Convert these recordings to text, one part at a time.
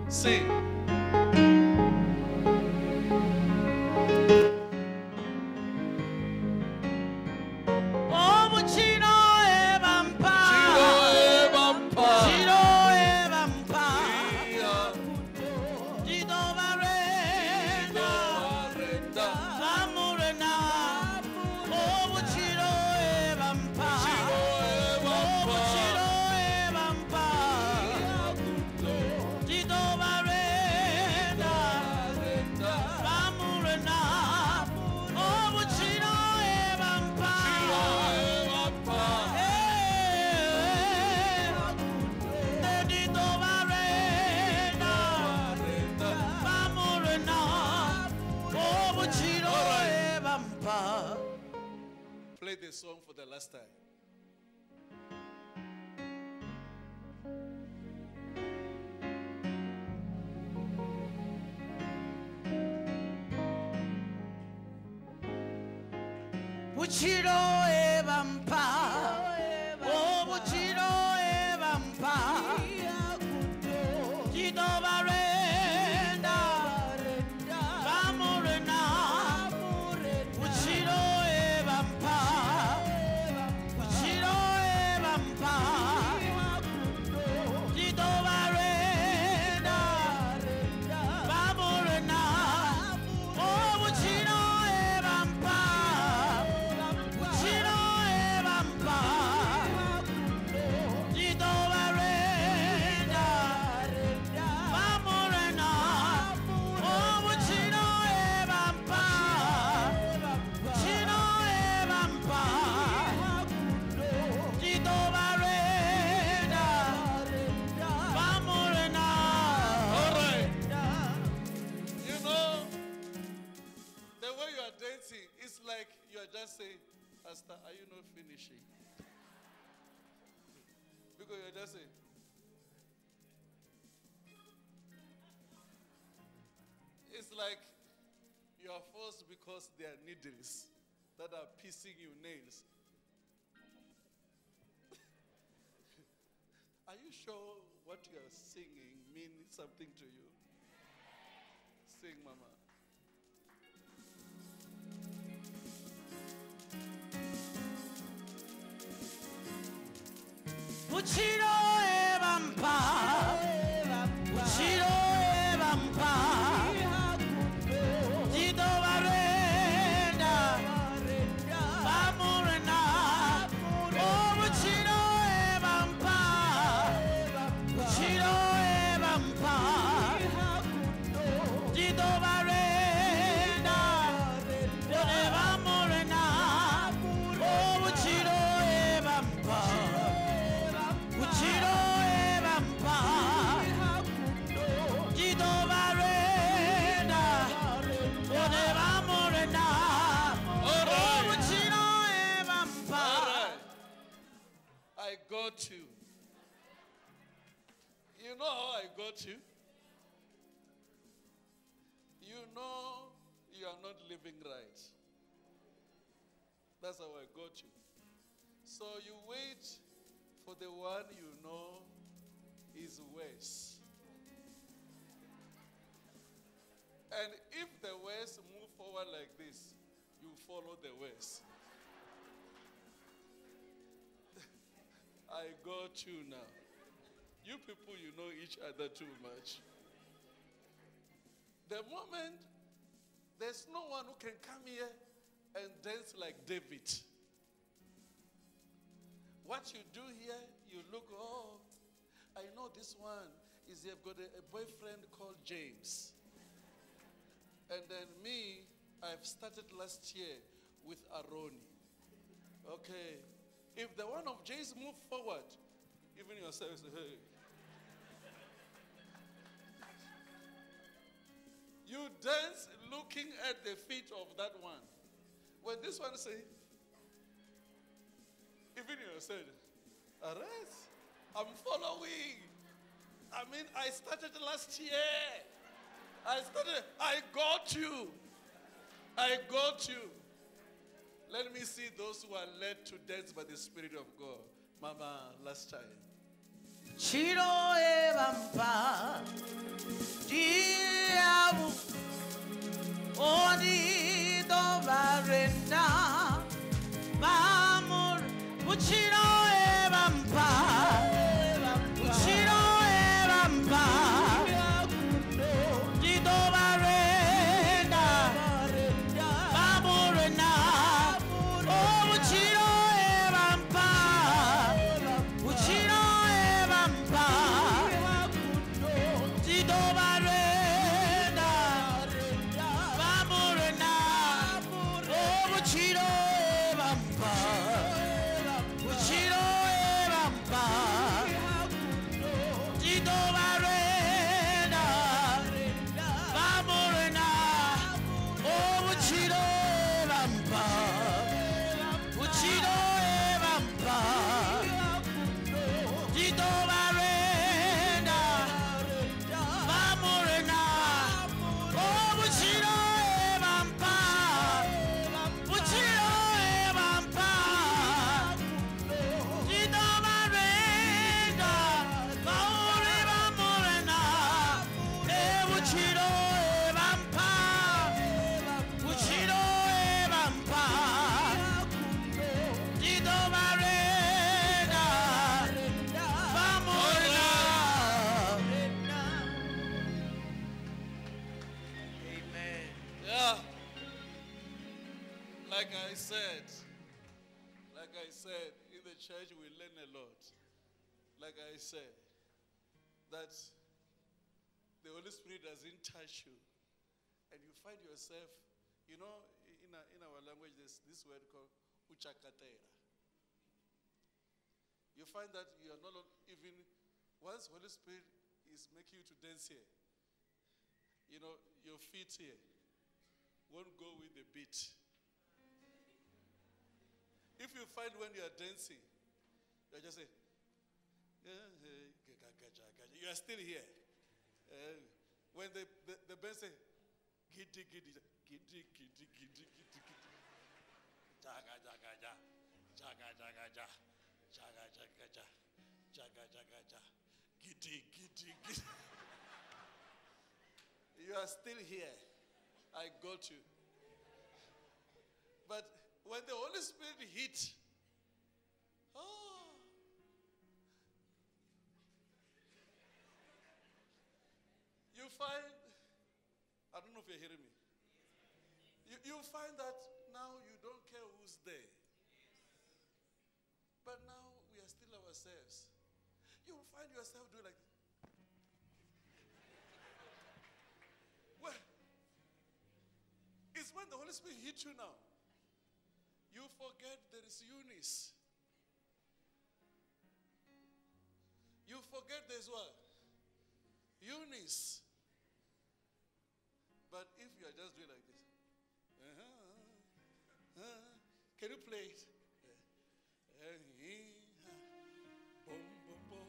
Sing. Play this song for the last time. Buchiro ebampa, oh buchiro ebampa, Tito Barenda, Bamorena, buchiro ebampa, buchiro ebampa, Tito Barenda, Bamorena, oh buchiro ebampa. It's like you are just saying, Pastor, are you not finishing? Because you are just saying. It's like you are forced because there are needles that are piercing your nails. Are you sure what you are singing means something to you? Sing, Mama. Buchiro ebampa, buchiro ebampa, Tito Barenda, Bamorena, oh buchiro ebampa, buchiro ebampa, Tito Barenda, Bamorena, oh buchiro ebampa. Buchiro ebampa, Tito Barenda, Bone Bamorena, oh buchiro ebampa. I got you. You know how I got you? You know you are not living right. That's how I got you. So you wait for the one you know is worse. And if the worst move forward like this, you follow the worst. I got you now. You people, you know each other too much. The moment there's no one who can come here and dance like David. What you do here, you look, oh, I know this one is you've got a boyfriend called James. And then me, I've started last year with Aroni. Okay. If the one of James move forward, even yourself say, hey. You dance looking at the feet of that one. When this one say, even yourself, arrest. I'm following. I mean, I started last year. I got you. I got you. Let me see those who are led to dance by the Spirit of God. Mama, last time. Chiro evampa diabu oni dovarenda vamor uchiro evampa uchiro evampa di dovarenda vamorena oh uchiro evampa uchiro evampa di dovarenda vamorena oh uchiro evampa uchiro evampa di dovarenda vamorena oh uchiro evampa uchiro evampa di dovarenda vamorena oh uchiro evampa uchiro evampa di dovarenda vaure vamorena uchiro evampa uchiro evampa di dovarenda vamorena. Amen. Yeah. Like I said, in the church we learn a lot. Like I said, that the Holy Spirit doesn't touch you. And you find yourself, you know, in our language, there's this word called uchakatera. You find that you are not even, once Holy Spirit is making you to dance here, you know, your feet here won't go with the beat. If you find when you are dancing, you just say, you are still here. When the band say, giddy, giddy, giddy, giddy, giddy, giddy, giddy, jaga, jaga, jaga, jaga, jaga, jaga, jaga, jaga, jaga, jaga, jaga, jaga, giddy, giddy, giddy. You are still here. I got you. But when the Holy Spirit hit, you find, I don't know if you're hearing me. You find that now you don't care who's there. But now we are still ourselves. You will find yourself doing like, well, it's when the Holy Spirit hits you now. You forget there is Eunice. You forget there's what? Eunice. But if you are just doing like this, can you play it? Boom, boom, boom.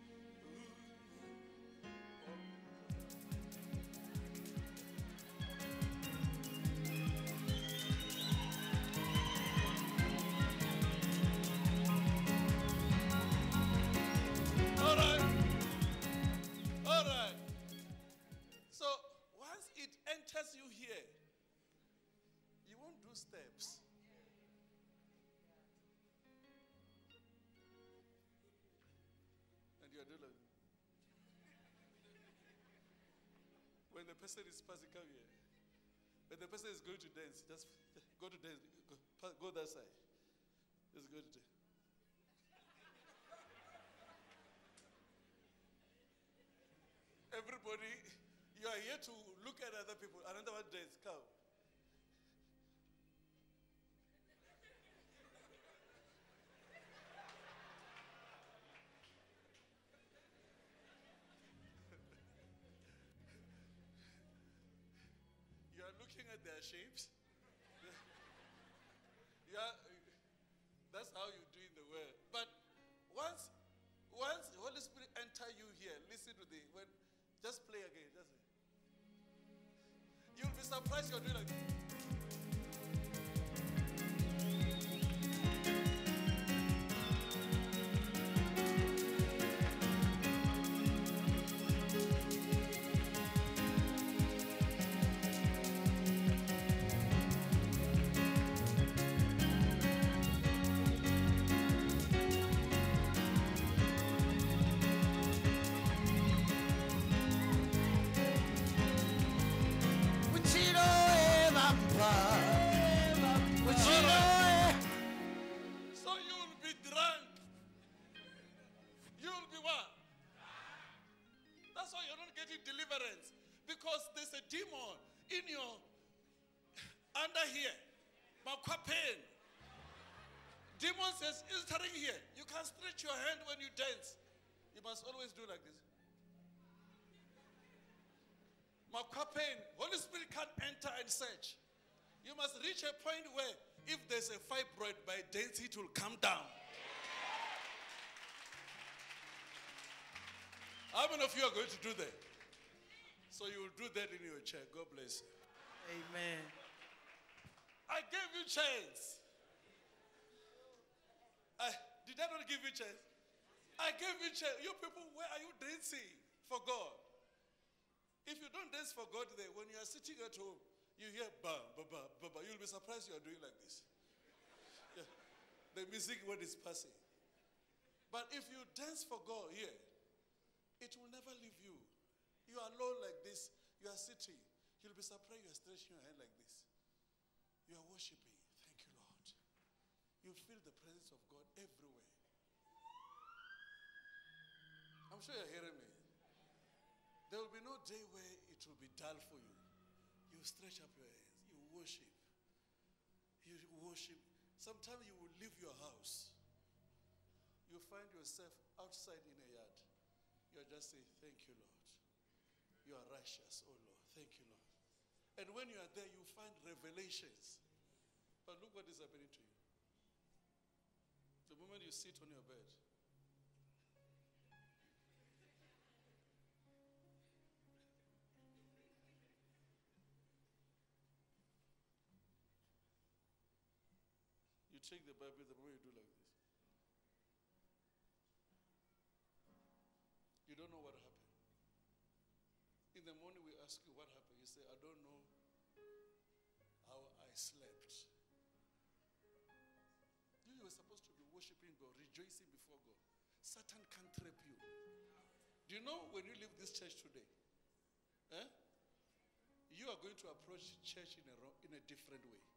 All right. So once it enters you here, you won't do steps. And you are doing like, when the person is passing, come here. When the person is going to dance, just go to dance. Go that side. Just go to dance. Everybody, you are here to look at other people. Another one dance. Come. You are looking at their shapes. That's how you do in the world. But once the Holy Spirit enter you here, listen to the when. Just play again. You'll be surprised you're doing like this. you're not getting deliverance because there's a demon in your under here. Makwa pain. Demon says, it's entering here. You can't stretch your hand when you dance. You must always do like this. Makwa pain. Holy Spirit can't enter and search. You must reach a point where if there's a fibroid by dancing, it will come down. How many of you are going to do that? So you will do that in your chair. God bless you. Amen. I gave you chance. Did I not give you chance? I gave you chance. You people, where are you dancing for God? If you don't dance for God there, when you are sitting at home, you hear ba, ba, ba, ba, ba. You'll be surprised you are doing like this. Yeah. The music when it's passing. But if you dance for God here, it will never leave you. You are alone like this. You are sitting. You'll be surprised you are stretching your hand like this. You are worshiping. Thank you, Lord. You feel the presence of God everywhere. I'm sure you're hearing me. There will be no day where it will be dull for you. You stretch up your hands. You worship. You worship. Sometimes you will leave your house. You find yourself outside in a yard. You're just saying, thank you, Lord. You are righteous, oh Lord. Thank you, Lord. And when you are there, you find revelations. But look what is happening to you. The moment you sit on your bed, you take the Bible, the moment you do like this, you don't know what happened. In the morning we ask you what happened. You say, I don't know how I slept. You were supposed to be worshiping God, rejoicing before God. Satan can't trap you. Do you know when you leave this church today, you are going to approach church in a different way.